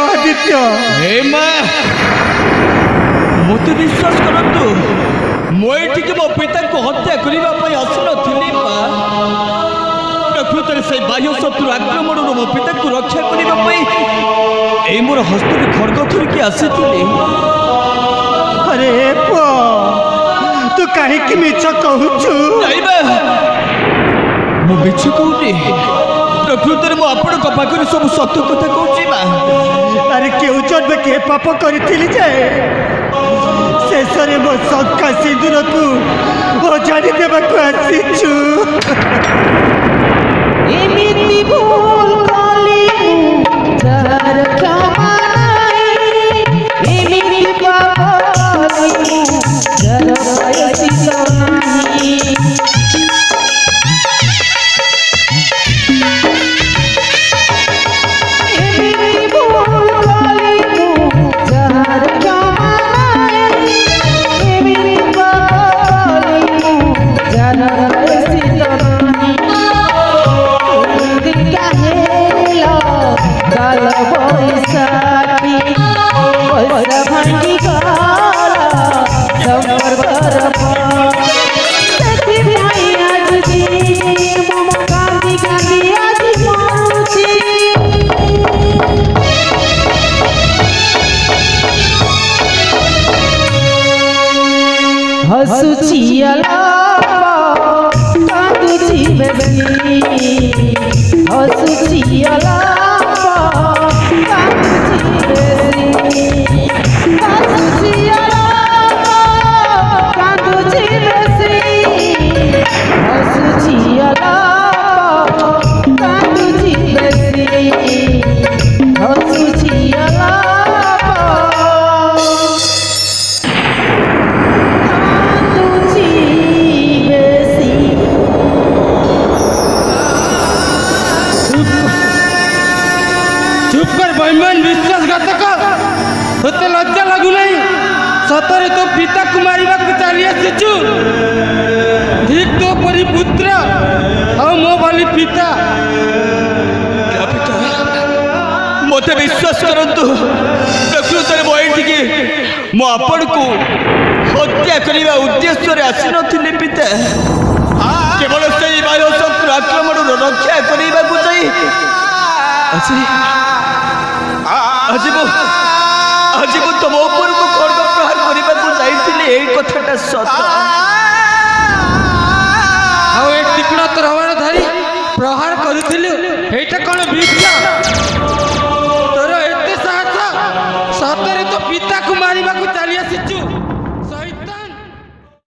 आदित्य हे मां मत विश्वास करंतु मो एठी मो पिता को हत्या करिबा पई आसनथिली प्रकृतर से बाह्य शत्रु आक्रमण मो पिता को रक्षा करिबा पई ए मोर हस्त में खड़ग धरिकी आसीथिले। अरे पुआ तू कहीं की मिछ कहूछु नाइबा मो मिछ कहूनी प्रकृतर मो आपण को पाखरे सब सत्य कथा कहूची बा। अरे केउ जन्म के पाप करथिली जे शेषरे मो शंका सिंदूर को ओ जानी देबा को आसीछु। एमिति भूल काली जार क्षमा नहीं एमिति पाप काली जार पैसी नहीं एमिति भूल काली जार क्षमा नहीं एमिति पाप काली जार पैसी काल बैसाखी पैसा भांगी काला संबर आज दिन मम कांदी कांदी आज मरुची हसुची कांदुची बेबी हसुची होते लज्जा लगु नहीं सतरे तो पिता को मारिबा को चली आसीचु ठीक तो परी पुत्र और मो वाली पिता मते विश्वास करंतु प्रकृतर मो एठी मो आपण को हत्या करिबा उद्देश्य रे आसी नथिले पिता केवल से बाह्य शत्रु आक्रमण रक्षा करिबा को जाई आज तुम ऊपर को खड़ग प्रहार करने को जाइए यही कथाटा सत तीक्ष्ण तरवार धरी प्रहार करूँ कौन मिथ्या